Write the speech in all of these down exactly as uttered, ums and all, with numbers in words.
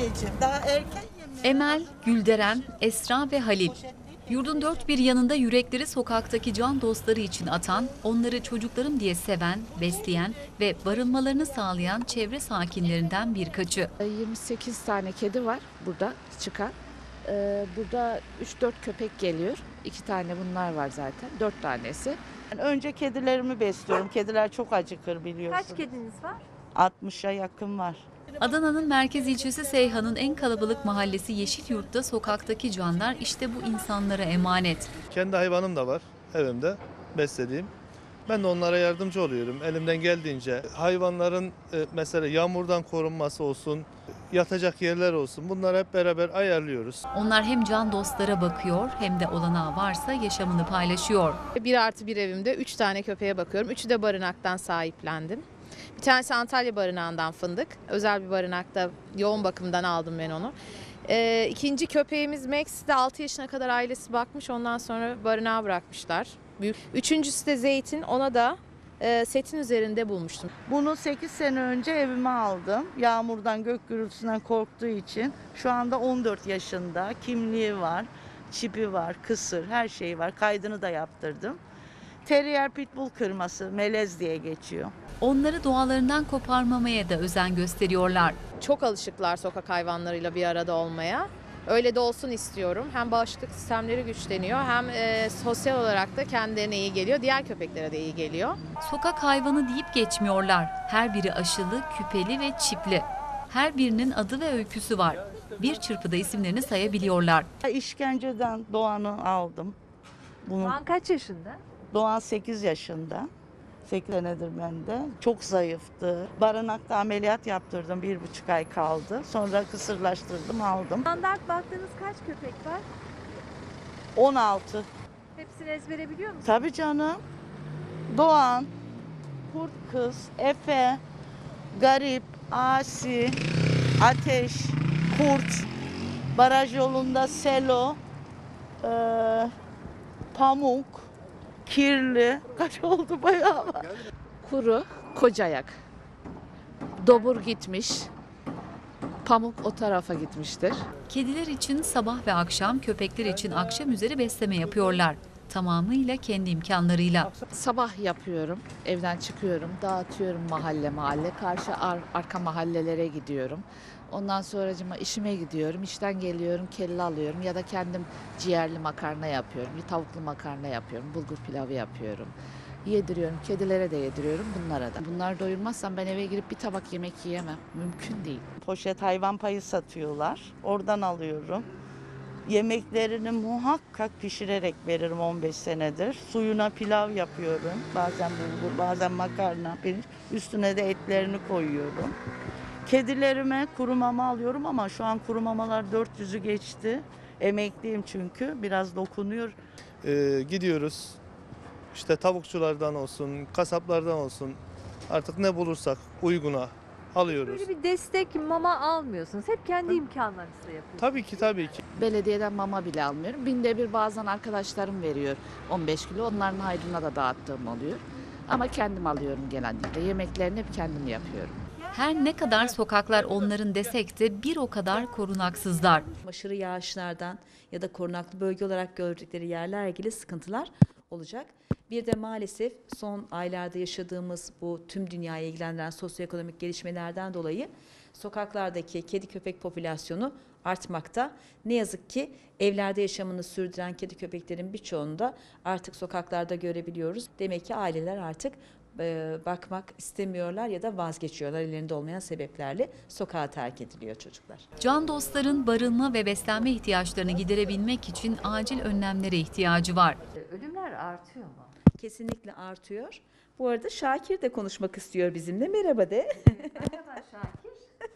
anneciğim. Daha erken yemeği. Emel, Gülderen, Esra ve Halil. Yurdun dört bir yanında yürekleri sokaktaki can dostları için atan, onları çocuklarım diye seven, besleyen ve barınmalarını sağlayan çevre sakinlerinden birkaçı. yirmi sekiz tane kedi var burada çıkan. Ee, burada üç dört köpek geliyor. iki tane bunlar var zaten. dört tanesi. Yani önce kedilerimi besliyorum. Kediler çok acıkır biliyorsun. Kaç kediniz var? altmışa yakın var. Adana'nın merkez ilçesi Seyhan'ın en kalabalık mahallesi Yeşilyurt'ta sokaktaki canlar işte bu insanlara emanet. Kendi hayvanım da var evimde beslediğim. Ben de onlara yardımcı oluyorum elimden geldiğince. Hayvanların e, mesela yağmurdan korunması olsun, yatacak yerler olsun, bunları hep beraber ayarlıyoruz. Onlar hem can dostlara bakıyor hem de olanağı varsa yaşamını paylaşıyor. Bir artı bir evimde üç tane köpeğe bakıyorum. Üçü de barınaktan sahiplendim. Bir tanesi Antalya barınağından Fındık. Özel bir barınakta yoğun bakımdan aldım ben onu. Ee, ikinci köpeğimiz Max de altı yaşına kadar ailesi bakmış. Ondan sonra barınağa bırakmışlar. Büyük. Üçüncüsü de Zeytin. Ona da e, setin üzerinde bulmuştum. Bunu sekiz sene önce evime aldım. Yağmurdan, gök gürültüsünden korktuğu için. Şu anda on dört yaşında. Kimliği var, çipi var, kısır, her şeyi var. Kaydını da yaptırdım. Terrier Pitbull kırması, melez diye geçiyor. Onları doğalarından koparmamaya da özen gösteriyorlar. Çok alışıklar sokak hayvanlarıyla bir arada olmaya. Öyle de olsun istiyorum. Hem bağışıklık sistemleri güçleniyor hem e, sosyal olarak da kendilerine iyi geliyor. Diğer köpeklere de iyi geliyor. Sokak hayvanı deyip geçmiyorlar. Her biri aşılı, küpeli ve çipli. Her birinin adı ve öyküsü var. Bir çırpıda isimlerini sayabiliyorlar. İşkenceden Doğan'ı aldım. Bunu, Doğan kaç yaşında? Doğan sekiz yaşında. sekiz senedir bende. Çok zayıftı. Barınakta ameliyat yaptırdım. Bir buçuk ay kaldı. Sonra kısırlaştırdım, aldım. Standart baktığınız kaç köpek var? on altı. Hepsini ezbere biliyor musunuz? Tabii canım. Doğan, Kurt Kız, Efe, Garip, Asi, Ateş, Kurt, Baraj Yolunda Selo, e, Pamuk, Kirli. Kaç oldu bayağı var. Kuru, Kocayak. Dobur gitmiş. Pamuk o tarafa gitmiştir. Kediler için sabah ve akşam, köpekler için akşam üzeri besleme yapıyorlar. Tamamıyla kendi imkanlarıyla. Sabah yapıyorum, evden çıkıyorum, dağıtıyorum mahalle mahalle. Karşı ar- arka mahallelere gidiyorum. Ondan sonracıma işime gidiyorum, işten geliyorum, kelle alıyorum ya da kendim ciğerli makarna yapıyorum, bir tavuklu makarna yapıyorum, bulgur pilavı yapıyorum. Yediriyorum, kedilere de yediriyorum, bunlara da. Bunlar doyurmazsam ben eve girip bir tabak yemek yiyemem, mümkün değil. Poşet hayvan payı satıyorlar. Oradan alıyorum. Yemeklerini muhakkak pişirerek veririm on beş senedir. Suyuna pilav yapıyorum. Bazen bulgur, bazen makarna, pirinç. Üstüne de etlerini koyuyorum. Kedilerime kuru mama alıyorum ama şu an kuru mamalar dört yüzü geçti. Emekliyim çünkü. Biraz dokunuyor. Ee, gidiyoruz işte tavukçulardan olsun, kasaplardan olsun artık ne bulursak uyguna alıyoruz. Böyle bir destek mama almıyorsunuz. Hep kendi imkanlarınızla yapıyorsunuz. Tabii ki tabii ki. Belediyeden mama bile almıyorum. Binde bir bazen arkadaşlarım veriyor on beş kilo. Onların hayrına da dağıttığım oluyor. Ama kendim alıyorum genellikle. Yemeklerini hep kendim yapıyorum. Her ne kadar sokaklar onların desek de bir o kadar korunaksızlar. Aşırı yağışlardan ya da korunaklı bölge olarak gördükleri yerlerle ilgili sıkıntılar olacak. Bir de maalesef son aylarda yaşadığımız bu tüm dünyayı ilgilendiren sosyoekonomik gelişmelerden dolayı sokaklardaki kedi köpek popülasyonu artmakta. Ne yazık ki evlerde yaşamını sürdüren kedi köpeklerin birçoğunu da artık sokaklarda görebiliyoruz. Demek ki aileler artık e, bakmak istemiyorlar ya da vazgeçiyorlar ellerinde olmayan sebeplerle sokağa terk ediliyor çocuklar. Can dostların barınma ve beslenme ihtiyaçlarını giderebilmek için acil önlemlere ihtiyacı var. Ölümler artıyor mu? Kesinlikle artıyor. Bu arada Şakir de konuşmak istiyor bizimle. Merhaba de. Merhaba Şakir.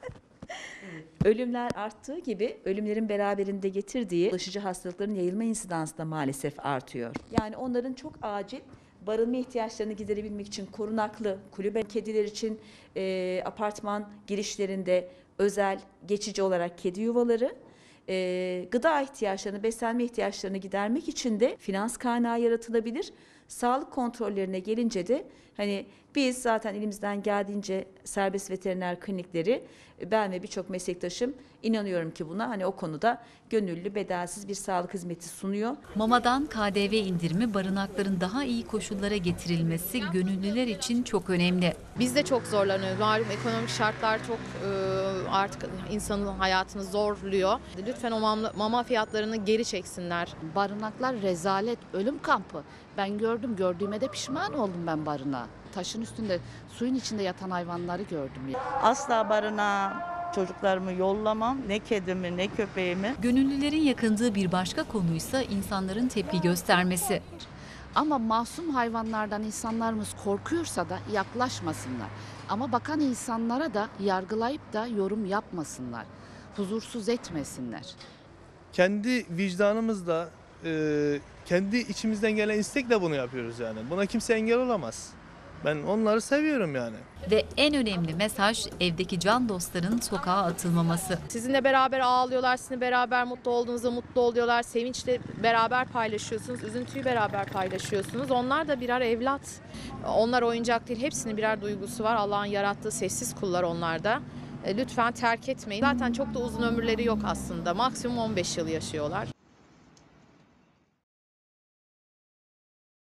Ölümler arttığı gibi ölümlerin beraberinde getirdiği bulaşıcı hastalıkların yayılma insidansı da maalesef artıyor. Yani onların çok acil barınma ihtiyaçlarını giderebilmek için korunaklı kulübe, kediler için e, apartman girişlerinde özel geçici olarak kedi yuvaları, e, gıda ihtiyaçlarını, beslenme ihtiyaçlarını gidermek için de finans kaynağı yaratılabilir. Sağlık kontrollerine gelince de hani biz zaten elimizden geldiğince serbest veteriner klinikleri, ben ve birçok meslektaşım inanıyorum ki buna, hani o konuda gönüllü bedelsiz bir sağlık hizmeti sunuyor. Mamadan K D V indirimi, barınakların daha iyi koşullara getirilmesi gönüllüler için çok önemli. Biz de çok zorlanıyoruz. Malum ekonomik şartlar çok e, artık insanın hayatını zorluyor. Lütfen o mama, mama fiyatlarını geri çeksinler. Barınaklar rezalet, ölüm kampı. Ben gördüm, gördüğüme de pişman oldum ben barınağa. Taşın üstünde, suyun içinde yatan hayvanları gördüm. Asla barınağa çocuklarımı yollamam. Ne kedimi ne köpeğimi. Gönüllülerin yakındığı bir başka konuysa insanların tepki göstermesi. Ama masum hayvanlardan insanlarımız korkuyorsa da yaklaşmasınlar. Ama bakan insanlara da yargılayıp da yorum yapmasınlar. Huzursuz etmesinler. Kendi vicdanımızla, e, kendi içimizden gelen istekle bunu yapıyoruz yani. Buna kimse engel olamaz. Ben onları seviyorum yani. Ve en önemli mesaj, evdeki can dostların sokağa atılmaması. Sizinle beraber ağlıyorlar, sizinle beraber mutlu olduğunuzda mutlu oluyorlar. Sevinçle beraber paylaşıyorsunuz, üzüntüyü beraber paylaşıyorsunuz. Onlar da birer evlat. Onlar oyuncak değil, hepsinin birer duygusu var. Allah'ın yarattığı sessiz kullar onlar da. Lütfen terk etmeyin. Zaten çok da uzun ömürleri yok aslında. Maksimum on beş yıl yaşıyorlar.